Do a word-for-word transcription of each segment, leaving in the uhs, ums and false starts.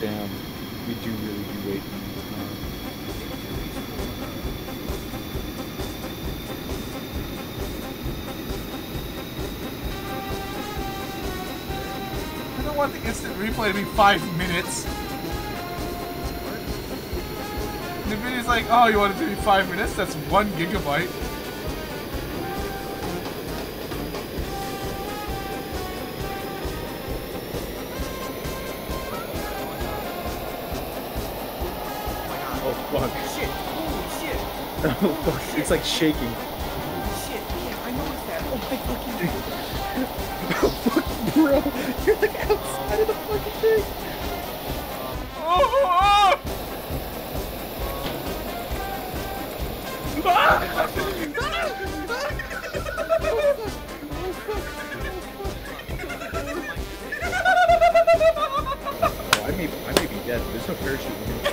Damn, we do really do wait. I don't want the instant replay to be five minutes. The video's like, oh, you want it to be five minutes? That's one gigabyte. Oh fuck. Shit! Holy shit! Oh fuck, it's like shaking. Holy shit! Yeah, I noticed that. Oh my fucking Oh fuck, bro! You're like outside of the fucking thing! Oh, oh, oh. Oh, I may, I may be dead. There's no parachute in here.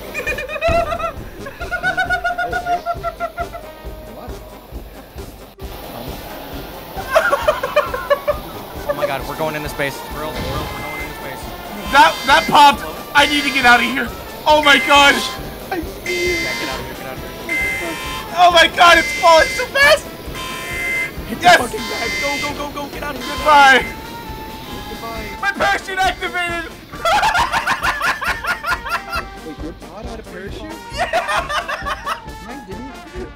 Oh my god, we're going into space. We're, we're, we're going into space. That that popped! I need to get out of here! Oh my gosh! I see it! Yeah, get out of here, get out of here. Oh my god, it's falling so fast! Hit Yes! the fucking bag! Go, go, go, go, get out of here. Goodbye! Goodbye. My parachute activated! Wait, your pod had a parachute? Yeah! Mine didn't.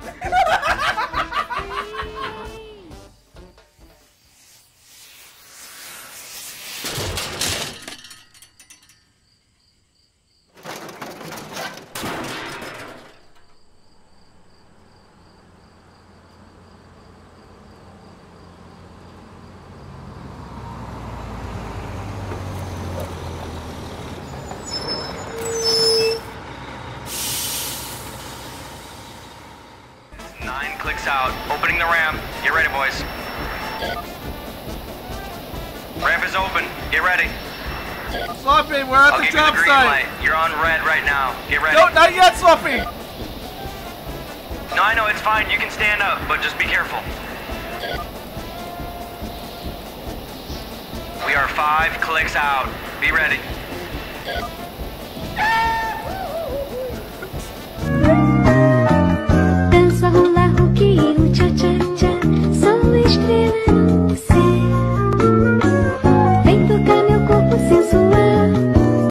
Nine clicks out. Opening the ramp. Get ready, boys. Ramp is open. Get ready. Swampy, we're at I'll the give you the job green site! light. You're on red right now. Get ready. No, not yet, Swampy! No, I know, it's fine. You can stand up, but just be careful. We are five clicks out. Be ready.